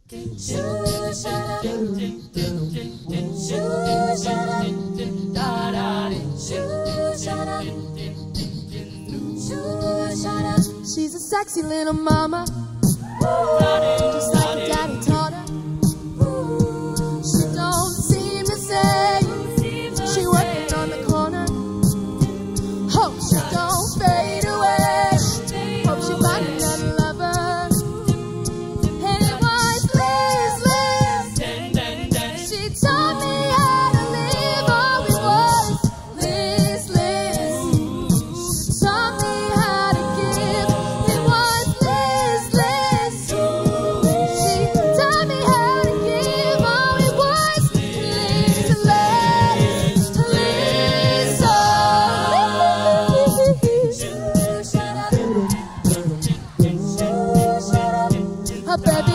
She's a sexy little mama, just like her daddy taught her. She don't seem to say she working on the corner. Hope she don't fade away. Hope she find another lover. And it was Liz. She taught me how to live. Always was Liz. She taught me how to give. It was Liz. She taught me how to give. Always was Liz. Oh, baby.